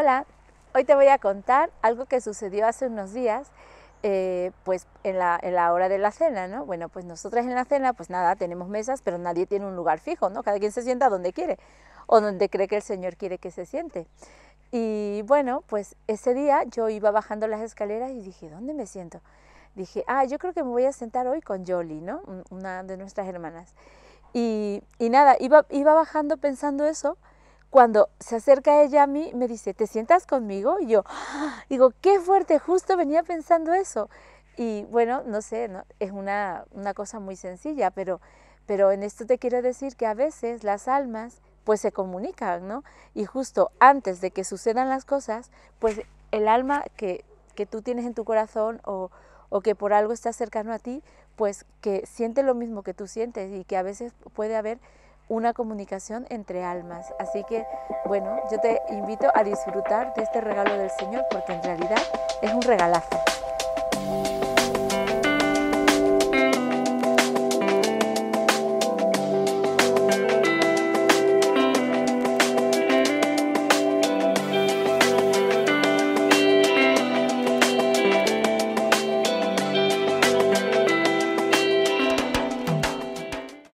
Hola, hoy te voy a contar algo que sucedió hace unos días, pues en la hora de la cena, ¿no? Bueno, pues nosotras en la cena, pues nada, tenemos mesas, pero nadie tiene un lugar fijo, ¿no? Cada quien se sienta donde quiere o donde cree que el Señor quiere que se siente. Y bueno, pues ese día yo iba bajando las escaleras y dije, ¿dónde me siento? Dije, yo creo que me voy a sentar hoy con Yoli, ¿no? Una de nuestras hermanas. Y nada, iba bajando pensando eso. Cuando se acerca ella a mí, me dice, ¿te sientas conmigo? Y yo, digo, qué fuerte, justo venía pensando eso. Y bueno, no sé, ¿no? Es una cosa muy sencilla, pero en esto te quiero decir que a veces las almas pues se comunican, ¿no? Y justo antes de que sucedan las cosas, pues el alma que tú tienes en tu corazón o que por algo está cercano a ti, pues que siente lo mismo que tú sientes y que a veces puede haber una comunicación entre almas. Así que, bueno, yo te invito a disfrutar de este regalo del Señor porque en realidad es un regalazo.